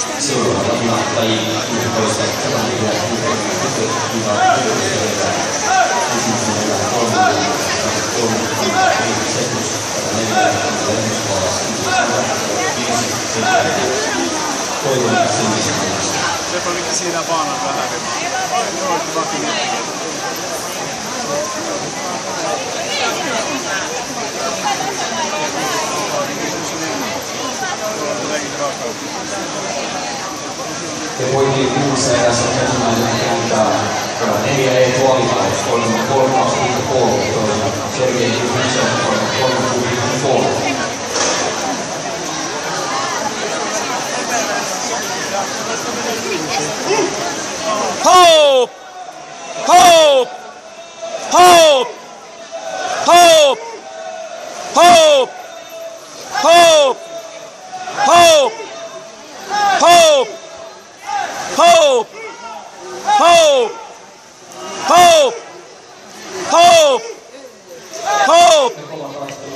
Seuraavana tai 11 ja Se on mikä siinä vaan on vähän. Ja poikien kuussa erässä ensimmäisen kääntää 4 ei tuolikaus, 3-2-3, Sergei Kuznetsov 3-6-3. Hope! Hope! Hope! Hope! Hope! Hope! Hope! Hope! Hope! Hope! Hope! Hope! Hope!